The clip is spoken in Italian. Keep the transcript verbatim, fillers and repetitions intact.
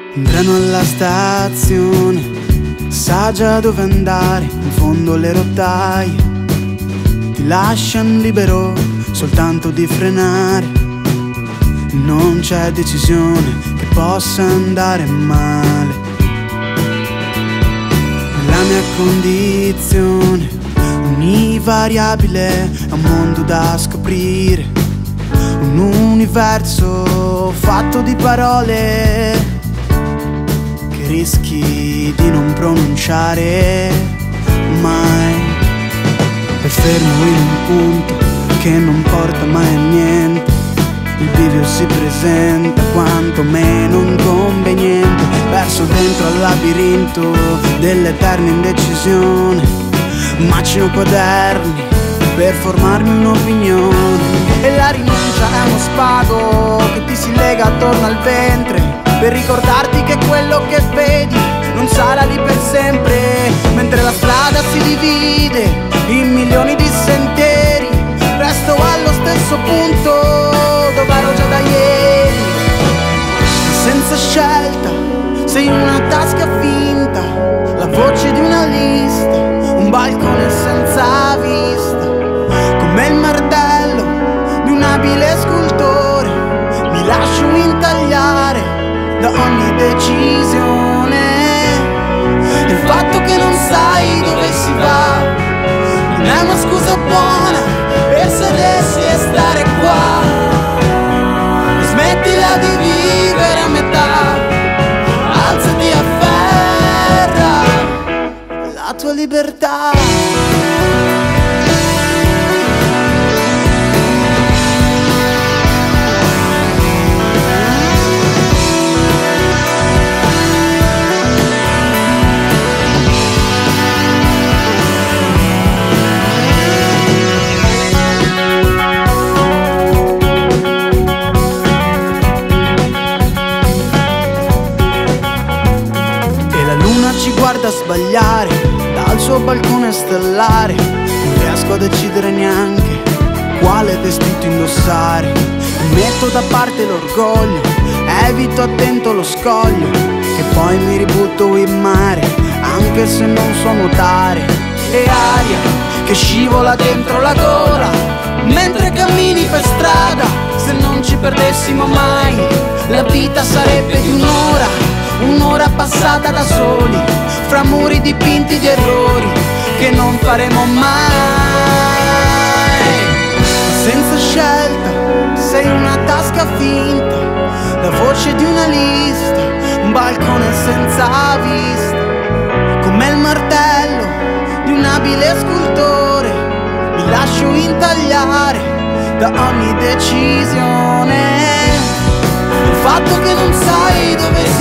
Un treno alla stazione, sa già dove andare, in fondo le rotaie ti lasciano libero soltanto di frenare. Non c'è decisione che possa andare male. La mia condizione univariabile è un mondo da scoprire, un universo fatto di parole che rischi di non pronunciare mai. E fermo in un punto che non porta mai a niente, il bivio si presenta quantomeno inconveniente, perso dentro al labirinto dell'eterna indecisione. Macino quaderni per formarmi un'opinione, e la rinuncia è uno spago che ti si lega attorno al ventre, per ricordarti che quello che vedi non sarà lì per sempre. Mentre la strada si divide in milioni di sentieri, resto allo stesso punto dove ero già da ieri. Senza scelta, sei una tasca finta, la voce di una lista, un balcone senza vista, come il martello di un abile scultore. Mi lascio intagliare da ogni decisione. Il fatto che non sai dove si va non è una scusa buona per sedersi e stare qua. Smettila di vivere a metà, alzati, afferra la tua libertà. Ci guarda sbagliare dal suo balcone stellare, non riesco a decidere neanche quale vestito indossare. Metto da parte l'orgoglio, evito attento lo scoglio, che poi mi ributto in mare anche se non so nuotare. E aria che scivola dentro la gola mentre cammini per strada. Se non ci perdessimo mai, la vita sarebbe di un'ora, un'ora passata da soli, fra muri dipinti di errori che non faremo mai. Senza scelta, sei una tasca finta, la voce di una lista, un balcone senza vista, come il martello di un abile scultore. Mi lascio intagliare da ogni decisione. Il fatto che non sai dove sei